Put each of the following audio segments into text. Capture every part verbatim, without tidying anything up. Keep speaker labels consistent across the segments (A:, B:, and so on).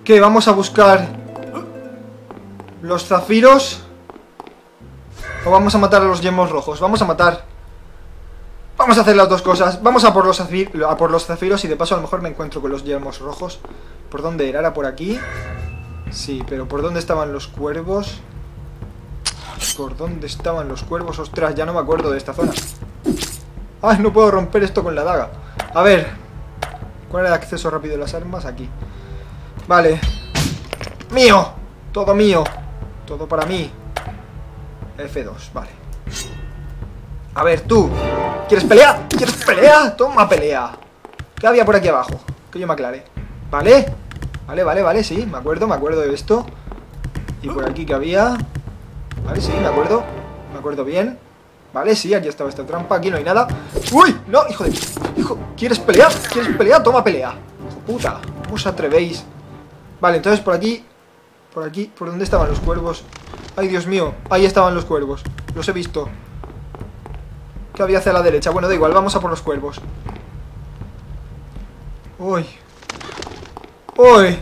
A: ¿Qué? Vamos a buscar los zafiros. ¿O vamos a matar a los yelmos rojos? Vamos a matar. Vamos a hacer las dos cosas. Vamos a por los zafir a por los zafiros y de paso a lo mejor me encuentro con los yelmos rojos. ¿Por dónde era? ¿Era por aquí? Sí, pero ¿por dónde estaban los cuervos? ¿Por dónde estaban los cuervos? Ostras, ya no me acuerdo de esta zona. ¡Ay, no puedo romper esto con la daga! A ver. ¿Cuál era el acceso rápido de las armas? Aquí. Vale. ¡Mío! Todo mío. Todo para mí. F dos, vale. A ver, tú. ¿Quieres pelea? ¿Quieres pelea? Toma pelea. ¿Qué había por aquí abajo? Que yo me aclare. ¿Vale? Vale, vale, vale, sí. Me acuerdo, me acuerdo de esto. Y por aquí que había... Vale, sí, me acuerdo. Me acuerdo bien. Vale, sí, aquí estaba esta trampa. Aquí no hay nada. ¡Uy! ¡No! ¡Hijo de... Hijo! ¿Quieres pelear? ¿Quieres pelear? Toma pelea. ¡Hijo puta! ¿Cómo os atrevéis? Vale, entonces por aquí... Por aquí... ¿Por dónde estaban los cuervos? ¡Ay, Dios mío! Ahí estaban los cuervos. Los he visto. ¿Qué había hacia la derecha? Bueno, da igual. Vamos a por los cuervos. ¡Uy! ¡Uy!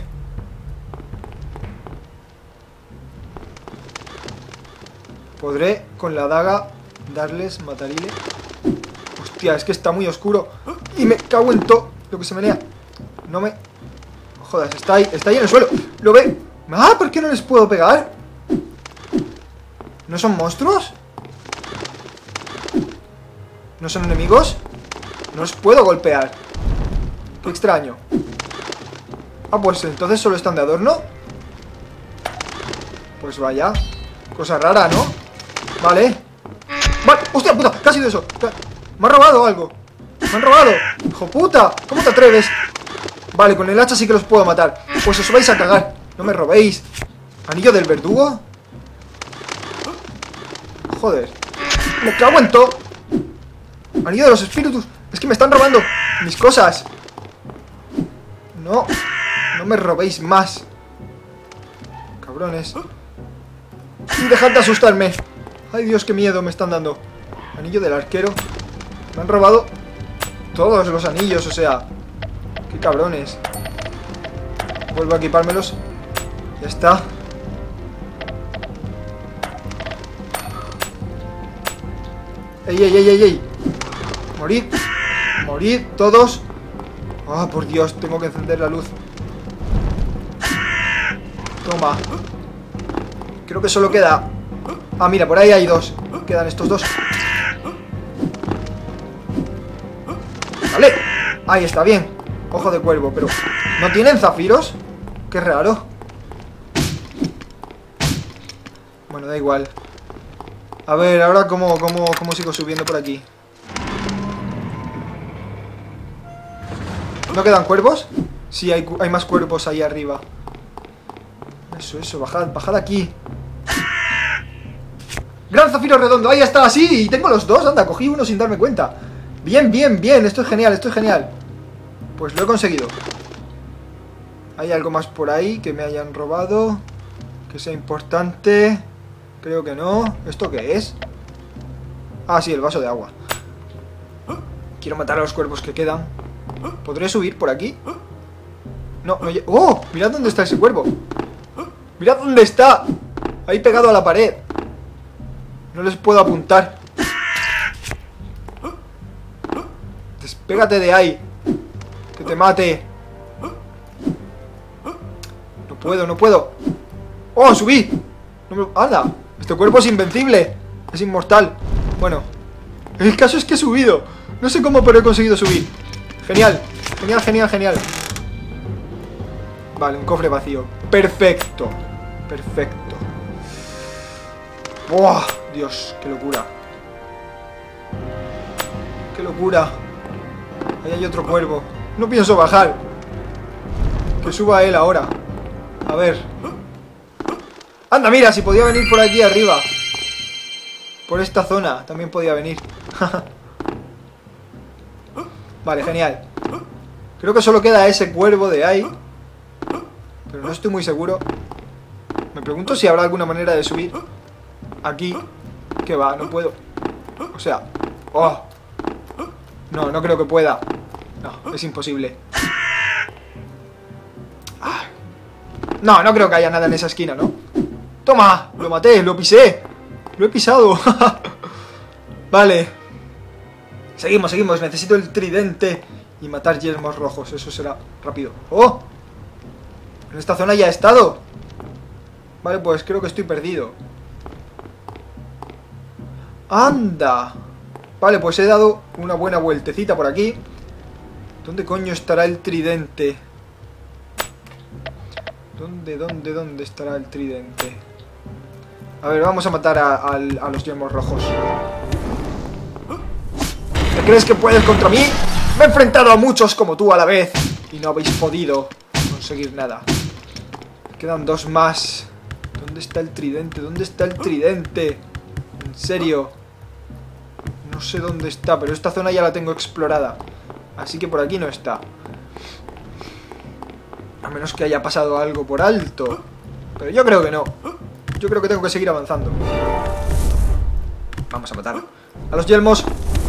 A: ¿Podré con la daga darles matarile? Hostia, es que está muy oscuro. Y me cago en todo lo que se menea. No me... Joder, está ahí, está ahí en el suelo. ¿Lo ve? Ah, ¿por qué no les puedo pegar? ¿No son monstruos? ¿No son enemigos? No los puedo golpear. Qué extraño. Ah, pues entonces solo están de adorno. Pues vaya. Cosa rara, ¿no? Vale. Vale. ¡Hostia puta! ¿Qué ha sido eso? Me han robado algo. Me han robado. ¡Hijo puta! ¿Cómo te atreves? Vale, con el hacha sí que los puedo matar. Pues os vais a cagar. No me robéis. ¿Anillo del verdugo? Joder. Me cago en todo. Anillo de los espíritus. Es que me están robando mis cosas. No. No me robéis más. Cabrones. Y dejad de asustarme. Ay, Dios, qué miedo me están dando. Anillo del arquero. Me han robado todos los anillos, o sea. Qué cabrones. Vuelvo a equipármelos. Ya está. Ey, ey, ey, ey, ey. Morid. Morid todos. Ah, oh, por Dios, tengo que encender la luz. Toma. Creo que solo queda... Ah, mira, por ahí hay dos. Quedan estos dos. Vale. Ahí está, bien. Ojo de cuervo, pero... ¿No tienen zafiros? Qué raro. Bueno, da igual. A ver, ahora cómo, cómo, cómo sigo subiendo por aquí. ¿No quedan cuervos? Sí, hay, hay más cuervos ahí arriba. Eso, eso, bajad, bajad aquí. Gran zafiro redondo, ahí está, sí, y tengo los dos, anda, cogí uno sin darme cuenta. Bien, bien, bien, esto es genial, esto es genial. Pues lo he conseguido. ¿Hay algo más por ahí que me hayan robado? Que sea importante. Creo que no. ¿Esto qué es? Ah, sí, el vaso de agua. Quiero matar a los cuervos que quedan. ¿Podré subir por aquí? No, no. ¡Oh! Mirad dónde está ese cuervo. Mirad dónde está. Ahí pegado a la pared. No les puedo apuntar. Despégate de ahí. Que te mate. No puedo, no puedo. ¡Oh, subí! No me... ¡Anda! Este cuerpo es invencible. Es inmortal. Bueno, el caso es que he subido. No sé cómo, pero he conseguido subir. Genial, genial, genial, genial. Vale, un cofre vacío. Perfecto. Perfecto. ¡Buah! Dios, qué locura. ¡Qué locura! Ahí hay otro cuervo. No pienso bajar. Que suba él ahora. A ver. Anda, mira, si podía venir por aquí arriba. Por esta zona también podía venir. Vale, genial. Creo que solo queda ese cuervo de ahí. Pero no estoy muy seguro. Me pregunto si habrá alguna manera de subir aquí. Que va, no puedo. O sea... ¡Oh! No, no creo que pueda. No, es imposible. Ah. No, no creo que haya nada en esa esquina, ¿no? ¡Toma! Lo maté, lo pisé. Lo he pisado. Vale. Seguimos, seguimos. Necesito el tridente y matar yelmos rojos. Eso será rápido. ¡Oh! En esta zona ya he estado. Vale, pues creo que estoy perdido. ¡Anda! Vale, pues he dado una buena vueltecita por aquí. ¿Dónde coño estará el tridente? ¿Dónde, dónde, dónde estará el tridente? A ver, vamos a matar a, a, a los yelmos rojos. ¿Te crees que puedes contra mí? Me he enfrentado a muchos como tú a la vez y no habéis podido conseguir nada. Me quedan dos más. ¿Dónde está el tridente? ¿Dónde está el tridente? En serio. No sé dónde está, pero esta zona ya la tengo explorada. Así que por aquí no está. A menos que haya pasado algo por alto. Pero yo creo que no. Yo creo que tengo que seguir avanzando. Vamos a matar a los yelmos.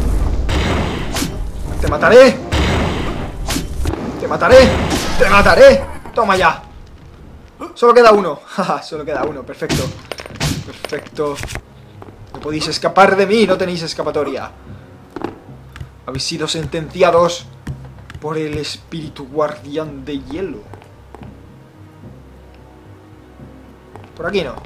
A: ¡Te mataré! ¡Te mataré! ¡Te mataré! ¡Toma ya! Solo queda uno. Jaja, solo queda uno. Perfecto. Perfecto. No podéis escapar de mí. No tenéis escapatoria. Habéis sido sentenciados por el espíritu guardián de hielo. Por aquí no.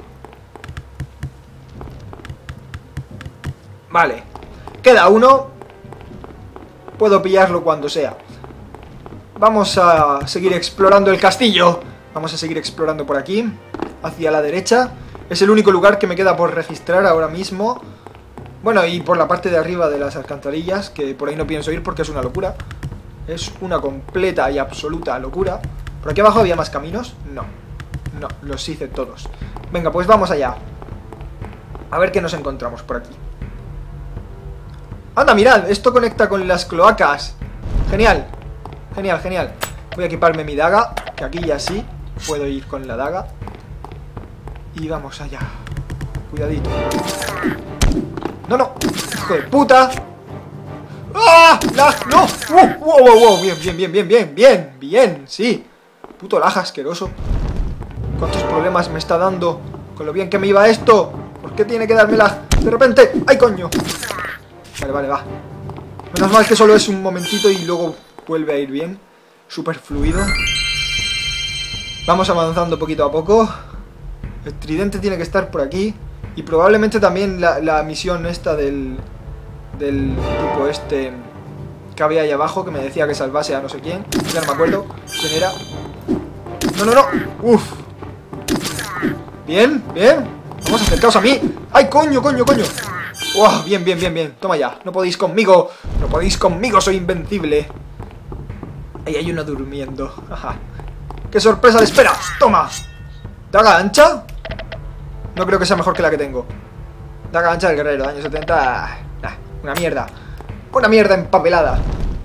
A: Vale. Queda uno. Puedo pillarlo cuando sea. Vamos a seguir explorando el castillo. Vamos a seguir explorando por aquí. Hacia la derecha. Es el único lugar que me queda por registrar ahora mismo. Bueno, y por la parte de arriba de las alcantarillas, que por ahí no pienso ir porque es una locura. Es una completa y absoluta locura. ¿Por aquí abajo había más caminos? No. No, los hice todos. Venga, pues vamos allá. A ver qué nos encontramos por aquí. ¡Anda, mirad! Esto conecta con las cloacas. Genial. Genial, genial. Voy a equiparme mi daga, que aquí ya sí puedo ir con la daga. Y vamos allá. Cuidadito. ¡No, no! ¡Hijo de puta! ¡Ah! ¡Lag! ¡No! ¡Uh! ¡Wow, wow, wow! Bien, bien, bien, bien, bien, bien, bien, sí. Puto lag asqueroso. ¿Cuántos problemas me está dando con lo bien que me iba esto? ¿Por qué tiene que darme lag de repente? ¡Ay, coño! Vale, vale, va. Menos mal que solo es un momentito y luego vuelve a ir bien. Súper fluido. Vamos avanzando poquito a poco. El tridente tiene que estar por aquí. Y probablemente también la, la misión esta del... Del tipo este... Que había ahí abajo, que me decía que salvase a no sé quién. Ya no me acuerdo quién era. ¡No, no, no! ¡Uf! Bien, bien. Vamos, acercaos a mí. ¡Ay, coño, coño, coño! ¡Wow! Bien, bien, bien, bien. Toma ya. No podéis conmigo. No podéis conmigo. Soy invencible. Ahí hay uno durmiendo. Ajá. ¡Qué sorpresa le espera! ¡Toma! ¿Daga ancha? No creo que sea mejor que la que tengo. Daga ancha del guerrero. Daño setenta. Nah, una mierda. Una mierda empapelada.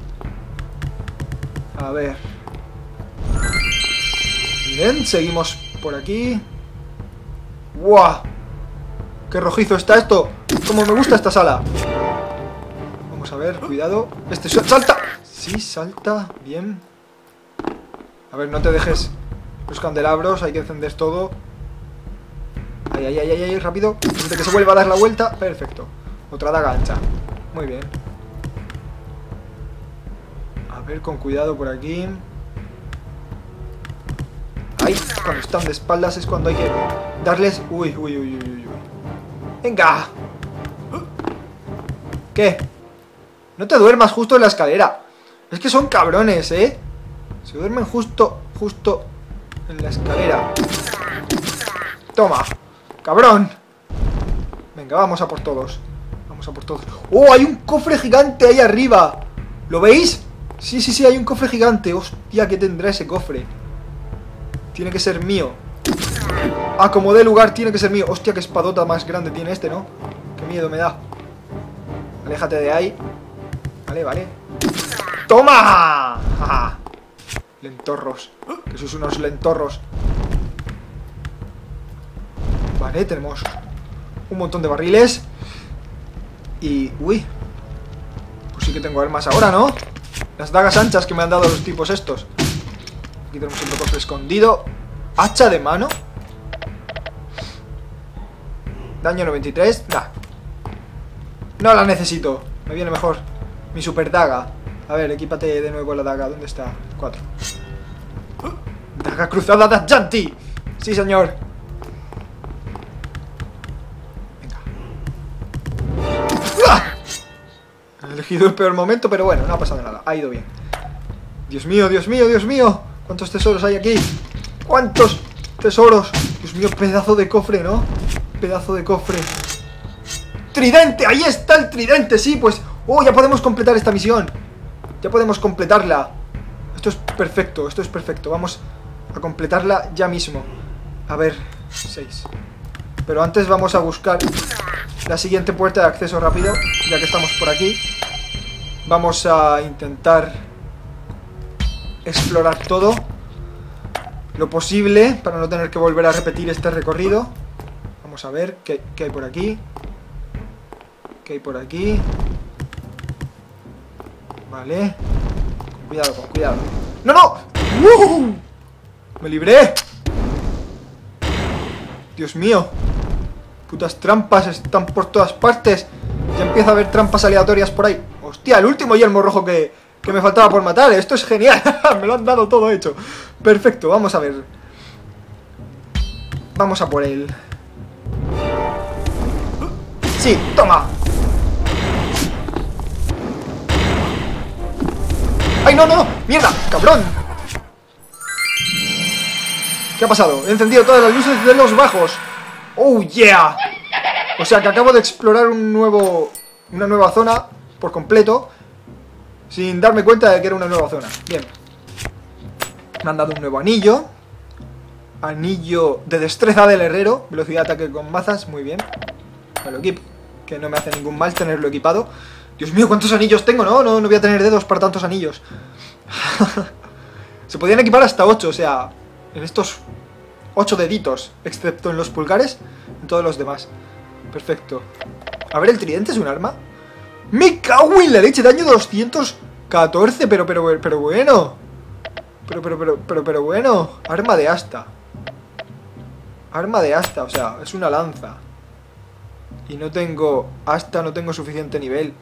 A: A ver. Bien, seguimos por aquí. ¡Wow! ¡Qué rojizo está esto! ¡Cómo me gusta esta sala! Vamos a ver, cuidado. Este salta. Sí, salta. Bien. A ver, no te dejes los candelabros. Hay que encender todo. Ay, ay, ay, ay, ay, rápido. Antes de que se vuelva a dar la vuelta. Perfecto. Otra daga ancha. Muy bien. A ver, con cuidado por aquí. Ahí, cuando están de espaldas es cuando hay que darles... Uy, uy, uy, uy, uy. ¡Venga! ¿Qué? No te duermas justo en la escalera. Es que son cabrones, ¿eh? Se duermen justo, justo en la escalera. Toma. ¡Cabrón! Venga, vamos a por todos. Vamos a por todos. ¡Oh, hay un cofre gigante ahí arriba! ¿Lo veis? Sí, sí, sí, hay un cofre gigante. Hostia, ¿qué tendrá ese cofre? Tiene que ser mío. Ah, como de lugar tiene que ser mío. Hostia, qué espadota más grande tiene este, ¿no? Qué miedo me da. Aléjate de ahí. Vale, vale. ¡Toma! ¡Ja! Lentorros. Que sois unos lentorros. Vale, tenemos un montón de barriles. Y... Uy. Pues sí que tengo armas ahora, ¿no? Las dagas anchas que me han dado los tipos estos. Aquí tenemos otro cofre escondido. Hacha de mano. Daño noventa y tres. Nah. No la necesito. Me viene mejor mi super daga. A ver, equípate de nuevo la daga. ¿Dónde está? cuatro. Daga cruzada de Adjanti. Sí, señor. He elegido el peor momento, pero bueno, no ha pasado nada. Ha ido bien. Dios mío, Dios mío, Dios mío. ¿Cuántos tesoros hay aquí? ¿Cuántos tesoros? Dios mío, pedazo de cofre, ¿no? Pedazo de cofre. ¡Tridente! ¡Ahí está el tridente! Sí, pues... ¡Oh, ya podemos completar esta misión! Ya podemos completarla. Esto es perfecto, esto es perfecto. Vamos a completarla ya mismo. A ver, seis. Pero antes vamos a buscar la siguiente puerta de acceso rápido. Ya que estamos por aquí. Vamos a intentar explorar todo lo posible para no tener que volver a repetir este recorrido. Vamos a ver qué, qué hay por aquí. ¿Qué hay por aquí? Vale. Con cuidado, con cuidado. ¡No, no! ¡Uh! ¡Me libré! Dios mío. Putas trampas están por todas partes. Ya empieza a haber trampas aleatorias por ahí. Hostia, el último yelmo rojo que, que me faltaba por matar. Esto es genial. Me lo han dado todo hecho. Perfecto, vamos a ver. Vamos a por él. Sí, toma. ¡Ay, no, no, no! ¡Mierda! ¡Cabrón! ¿Qué ha pasado? He encendido todas las luces de los bajos. ¡Oh, yeah! O sea que acabo de explorar un nuevo... Una nueva zona por completo, sin darme cuenta de que era una nueva zona. Bien. Me han dado un nuevo anillo. Anillo de destreza del herrero. Velocidad de ataque con mazas, muy bien. Me lo equipo, que no me hace ningún mal tenerlo equipado. Dios mío, ¿cuántos anillos tengo? No, no, no voy a tener dedos para tantos anillos. Se podían equipar hasta ocho, o sea, en estos ocho deditos, excepto en los pulgares, en todos los demás. Perfecto. A ver, ¿el tridente es un arma? ¡Me cago en la leche! Daño doscientos catorce, pero, pero, pero bueno. Pero, pero, pero, pero, pero bueno. Arma de asta. Arma de asta, o sea, es una lanza. Y no tengo asta, no tengo suficiente nivel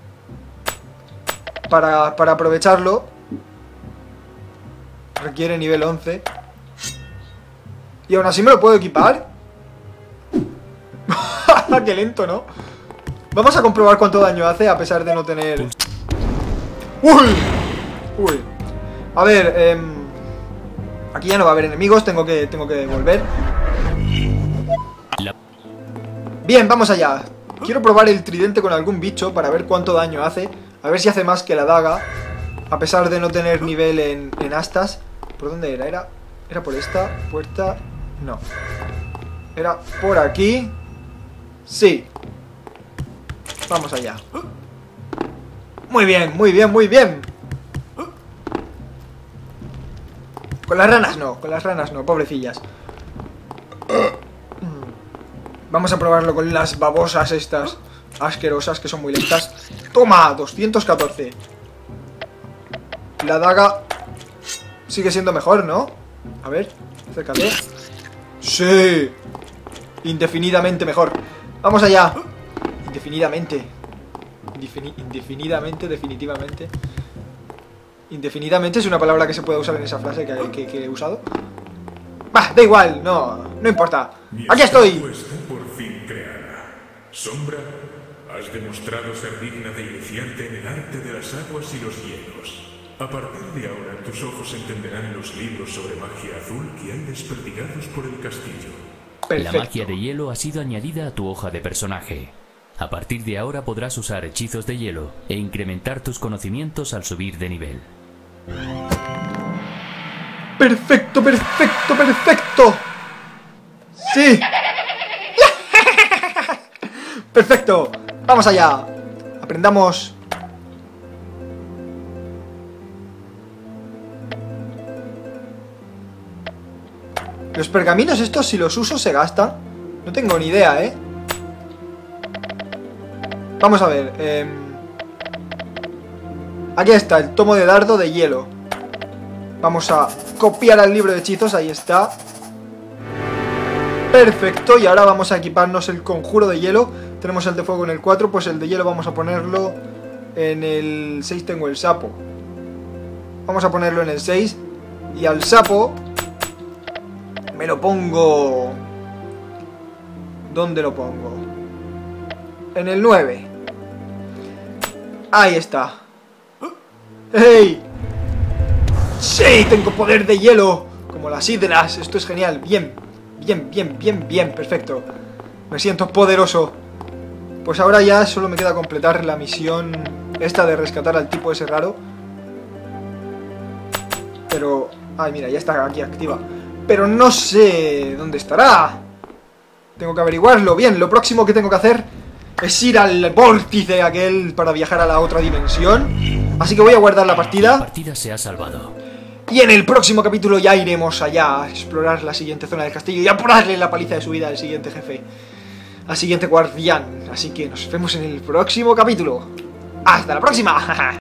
A: Para, para aprovecharlo. Requiere nivel once. Y aún así me lo puedo equipar. ¡Qué lento!, ¿no? Vamos a comprobar cuánto daño hace a pesar de no tener... ¡Uy! ¡Uy! A ver, eh... aquí ya no va a haber enemigos, tengo que, tengo que volver. Bien, vamos allá. Quiero probar el tridente con algún bicho para ver cuánto daño hace. A ver si hace más que la daga, a pesar de no tener nivel en, en astas. ¿Por dónde era? ¿Era? ¿Era por esta puerta? No. ¿Era por aquí? Sí. Vamos allá. Muy bien, muy bien, muy bien. Con las ranas no, con las ranas no, pobrecillas. Vamos a probarlo con las babosas estas asquerosas que son muy lentas. ¡Toma! doscientos catorce. La daga sigue siendo mejor, ¿no? A ver, acércate. ¡Sí! Indefinidamente mejor. ¡Vamos allá! Indefinidamente. Indefini indefinidamente, definitivamente. Indefinidamente es una palabra que se puede usar en esa frase que, que, que he usado. Bah, da igual, no, no importa. ¡Aquí estoy!
B: Por fin creada. Sombra, has demostrado ser digna de iniciarte en el arte de las aguas y los hielos. A partir de ahora, tus ojos entenderán los libros sobre magia azul que hay desperdigados por el castillo.
C: Perfecto. La magia de hielo ha sido añadida a tu hoja de personaje. A partir de ahora podrás usar hechizos de hielo e incrementar tus conocimientos al subir de nivel.
A: Perfecto, perfecto, perfecto. Sí. Perfecto. Vamos allá. Aprendamos. Los pergaminos estos, si los uso, se gastan. No tengo ni idea, ¿eh? Vamos a ver. Eh... Aquí está, el tomo de dardo de hielo. Vamos a copiar al libro de hechizos, ahí está. Perfecto, y ahora vamos a equiparnos el conjuro de hielo. Tenemos el de fuego en el cuatro, pues el de hielo vamos a ponerlo en el seis. Tengo el sapo. Vamos a ponerlo en el seis. Y al sapo me lo pongo... ¿Dónde lo pongo? En el nueve. Ahí está. ¡Hey! ¡Sí! Tengo poder de hielo, como las hidras. Esto es genial. Bien, bien, bien, bien, bien. Perfecto. Me siento poderoso. Pues ahora ya solo me queda completar la misión esta de rescatar al tipo ese raro. Pero... ay, mira, ya está aquí activa. Pero no sé dónde estará. Tengo que averiguarlo. Bien, lo próximo que tengo que hacer es ir al vórtice aquel para viajar a la otra dimensión. Así que voy a guardar la partida.
C: La partida se ha salvado.
A: Y en el próximo capítulo ya iremos allá a explorar la siguiente zona del castillo y a darle la paliza de su vida al siguiente jefe, al siguiente guardián. Así que nos vemos en el próximo capítulo. ¡Hasta la próxima!